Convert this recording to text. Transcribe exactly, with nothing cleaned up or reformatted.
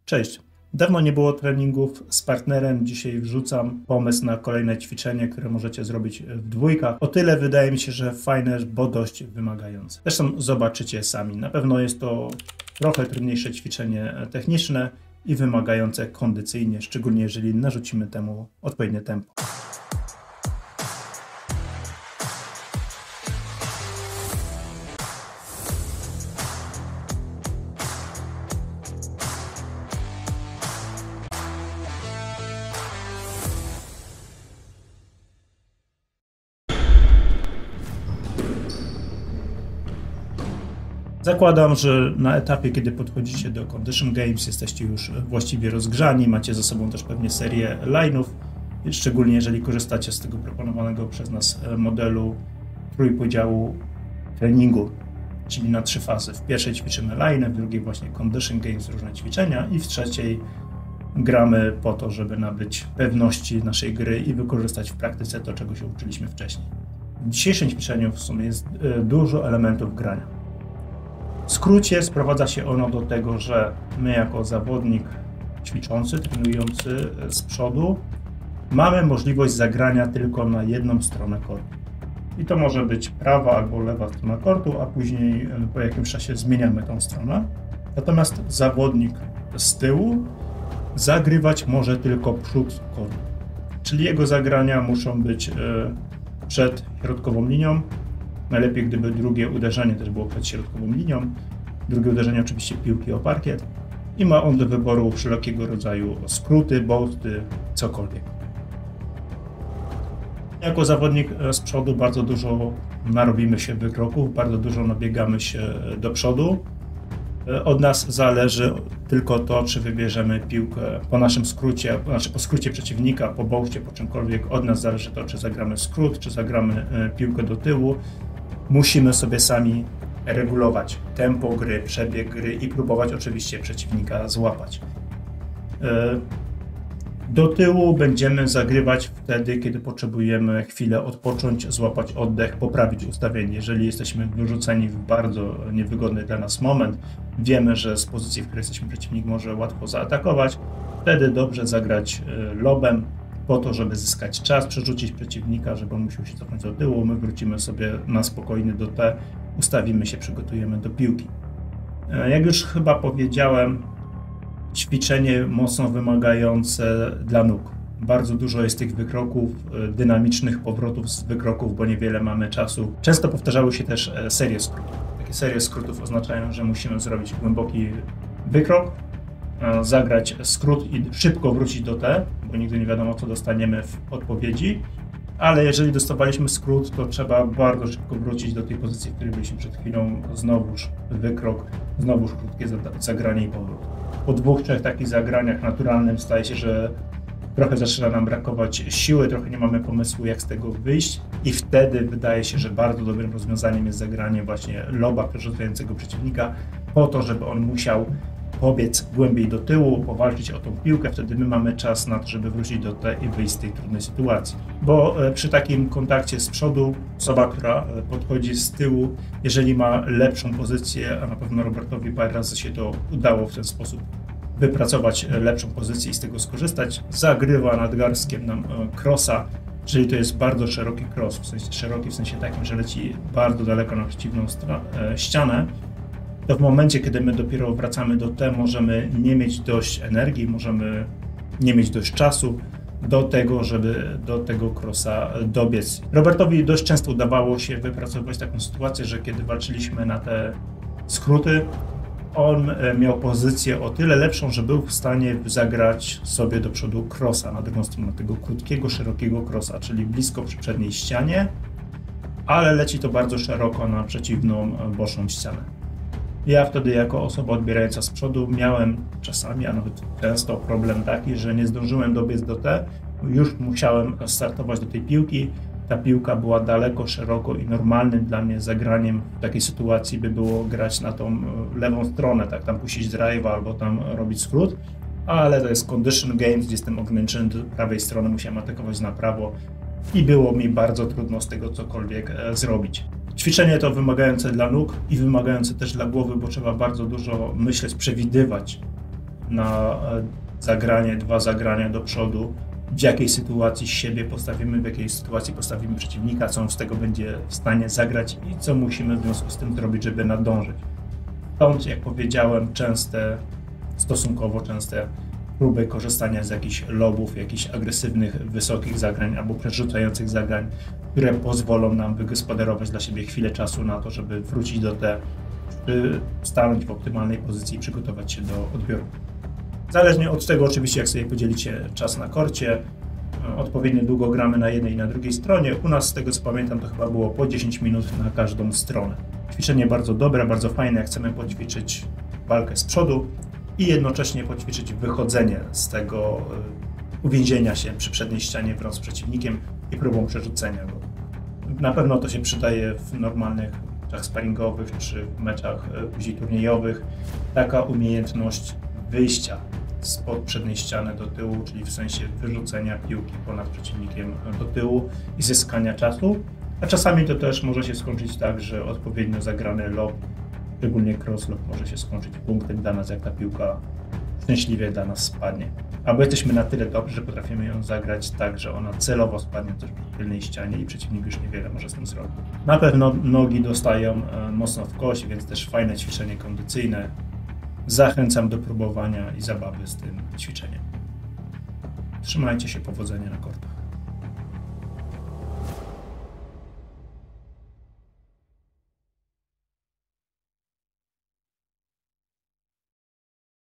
Cześć. Dawno nie było treningów z partnerem. Dzisiaj wrzucam pomysł na kolejne ćwiczenie, które możecie zrobić w dwójkach. O tyle wydaje mi się, że fajne, bo dość wymagające. Zresztą zobaczycie sami. Na pewno jest to trochę trudniejsze ćwiczenie techniczne i wymagające kondycyjnie, szczególnie jeżeli narzucimy temu odpowiednie tempo. Zakładam, że na etapie, kiedy podchodzicie do Condition Games, jesteście już właściwie rozgrzani, macie za sobą też pewnie serię line'ów, szczególnie jeżeli korzystacie z tego proponowanego przez nas modelu trójpodziału treningu, czyli na trzy fazy. W pierwszej ćwiczymy line, w drugiej właśnie Condition Games, różne ćwiczenia i w trzeciej gramy po to, żeby nabyć pewności naszej gry i wykorzystać w praktyce to, czego się uczyliśmy wcześniej. W dzisiejszym ćwiczeniu w sumie jest dużo elementów grania. W skrócie sprowadza się ono do tego, że my jako zawodnik ćwiczący, trenujący z przodu mamy możliwość zagrania tylko na jedną stronę kortu. I to może być prawa albo lewa strona kortu, a później po jakimś czasie zmieniamy tą stronę. Natomiast zawodnik z tyłu zagrywać może tylko przód kortu. Czyli jego zagrania muszą być przed środkową linią. Najlepiej, gdyby drugie uderzenie też było przed środkową linią. Drugie uderzenie oczywiście piłki o parkiet. I ma on do wyboru wszelkiego rodzaju skróty, boasty, cokolwiek. Jako zawodnik z przodu bardzo dużo narobimy się wykroków, bardzo dużo nabiegamy się do przodu. Od nas zależy tylko to, czy wybierzemy piłkę po naszym skrócie, znaczy po skrócie przeciwnika, po boastie, po czymkolwiek. Od nas zależy to, czy zagramy skrót, czy zagramy piłkę do tyłu. Musimy sobie sami regulować tempo gry, przebieg gry i próbować oczywiście przeciwnika złapać. Do tyłu będziemy zagrywać wtedy, kiedy potrzebujemy chwilę odpocząć, złapać oddech, poprawić ustawienie. Jeżeli jesteśmy wyrzuceni w bardzo niewygodny dla nas moment, wiemy, że z pozycji, w której jesteśmy, przeciwnik może łatwo zaatakować, wtedy dobrze zagrać lobem po to, żeby zyskać czas, przerzucić przeciwnika, żeby on musiał się cofnąć do tyłu, my wrócimy sobie na spokojnie do T, ustawimy się, przygotujemy do piłki. Jak już chyba powiedziałem, ćwiczenie mocno wymagające dla nóg. Bardzo dużo jest tych wykroków, dynamicznych powrotów z wykroków, bo niewiele mamy czasu. Często powtarzały się też serie skrótów. Takie serie skrótów oznaczają, że musimy zrobić głęboki wykrok, zagrać skrót i szybko wrócić do T, bo nigdy nie wiadomo, co dostaniemy w odpowiedzi. Ale jeżeli dostawaliśmy skrót, to trzeba bardzo szybko wrócić do tej pozycji, w której byliśmy przed chwilą. Znowuż wykrok, znowuż krótkie zagranie i powrót. Po dwóch, trzech takich zagraniach naturalnym staje się, że trochę zaczyna nam brakować siły, trochę nie mamy pomysłu, jak z tego wyjść i wtedy wydaje się, że bardzo dobrym rozwiązaniem jest zagranie właśnie loba przerzucającego przeciwnika po to, żeby on musiał pobiec głębiej do tyłu, powalczyć o tą piłkę, wtedy my mamy czas na to, żeby wrócić do T i wyjść z tej trudnej sytuacji. Bo przy takim kontakcie z przodu, osoba, która podchodzi z tyłu, jeżeli ma lepszą pozycję, a na pewno Robertowi parę razy się to udało w ten sposób wypracować lepszą pozycję i z tego skorzystać, zagrywa nadgarstkiem nam crossa, czyli to jest bardzo szeroki cross, w sensie szeroki w sensie takim, że leci bardzo daleko na przeciwną ścianę, to w momencie, kiedy my dopiero wracamy do T, możemy nie mieć dość energii, możemy nie mieć dość czasu do tego, żeby do tego crossa dobiec. Robertowi dość często udawało się wypracować taką sytuację, że kiedy walczyliśmy na te skróty, on miał pozycję o tyle lepszą, że był w stanie zagrać sobie do przodu crossa na drugą stronę, tego krótkiego, szerokiego crossa, czyli blisko przy przedniej ścianie, ale leci to bardzo szeroko na przeciwną boczną ścianę. Ja wtedy jako osoba odbierająca z przodu miałem czasami, a nawet często problem taki, że nie zdążyłem dobiec do T, już musiałem startować do tej piłki. Ta piłka była daleko, szeroko i normalnym dla mnie zagraniem w takiej sytuacji by było grać na tą lewą stronę, tak, tam puścić drive'a albo tam robić skrót, ale to jest Condition Games, gdzie jestem ograniczony do prawej strony, musiałem atakować na prawo i było mi bardzo trudno z tego cokolwiek zrobić. Ćwiczenie to wymagające dla nóg i wymagające też dla głowy, bo trzeba bardzo dużo myśleć, przewidywać, na zagranie, dwa zagrania do przodu, w jakiej sytuacji siebie postawimy, w jakiej sytuacji postawimy przeciwnika, co on z tego będzie w stanie zagrać i co musimy w związku z tym zrobić, żeby nadążyć. Stąd, jak powiedziałem, częste, stosunkowo częste próby korzystania z jakichś lobów, jakichś agresywnych, wysokich zagrań albo przerzucających zagrań, które pozwolą nam wygospodarować dla siebie chwilę czasu na to, żeby wrócić do te, by stanąć w optymalnej pozycji i przygotować się do odbioru. Zależnie od tego oczywiście, jak sobie podzielicie czas na korcie, odpowiednio długo gramy na jednej i na drugiej stronie. U nas, z tego co pamiętam, to chyba było po dziesięć minut na każdą stronę. Ćwiczenie bardzo dobre, bardzo fajne, jak chcemy poćwiczyć walkę z przodu i jednocześnie poćwiczyć wychodzenie z tego uwięzienia się przy przedniej ścianie wraz z przeciwnikiem i próbą przerzucenia go. Na pewno to się przydaje w normalnych meczach sparingowych czy w meczach później turniejowych. Taka umiejętność wyjścia spod przedniej ściany do tyłu, czyli w sensie wyrzucenia piłki ponad przeciwnikiem do tyłu i zyskania czasu, a czasami to też może się skończyć tak, że odpowiednio zagrany lob, szczególnie cross lob, może się skończyć punktem dla nas, jak ta piłka szczęśliwie dla nas spadnie. Albo jesteśmy na tyle dobrzy, że potrafimy ją zagrać tak, że ona celowo spadnie też w tylnej ścianie i przeciwnik już niewiele może z tym zrobić. Na pewno nogi dostają mocno w kość, więc też fajne ćwiczenie kondycyjne. Zachęcam do próbowania i zabawy z tym ćwiczeniem. Trzymajcie się, powodzenia na kortach.